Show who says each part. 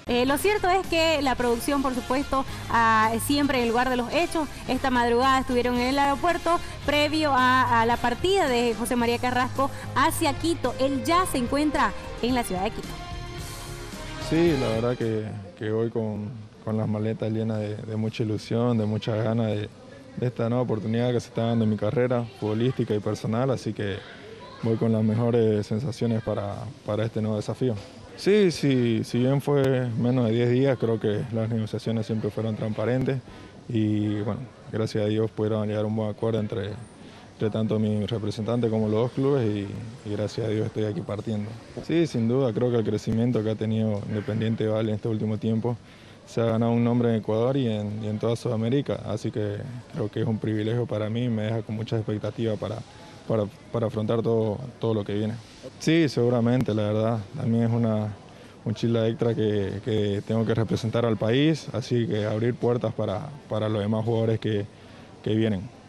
Speaker 1: Lo cierto es que la producción, por supuesto, siempre en el lugar de los hechos. Esta madrugada estuvieron en el aeropuerto previo a la partida de José María Carrasco hacia Quito. Él ya se encuentra en la ciudad de Quito.
Speaker 2: Sí, la verdad que voy con las maletas llenas de mucha ilusión, de muchas ganas de esta nueva oportunidad que se está dando en mi carrera futbolística y personal, así que voy con las mejores sensaciones para este nuevo desafío. Sí, si bien fue menos de 10 días, creo que las negociaciones siempre fueron transparentes y bueno, gracias a Dios pudieron llegar a un buen acuerdo entre tanto mi representante como los dos clubes y gracias a Dios estoy aquí partiendo. Sí, sin duda, creo que el crecimiento que ha tenido Independiente Valle en este último tiempo se ha ganado un nombre en Ecuador y en toda Sudamérica, así que creo que es un privilegio para mí y me deja con muchas expectativas para afrontar todo lo que viene. Sí, seguramente, la verdad, también es un chila extra que tengo que representar al país, así que abrir puertas para los demás jugadores que vienen.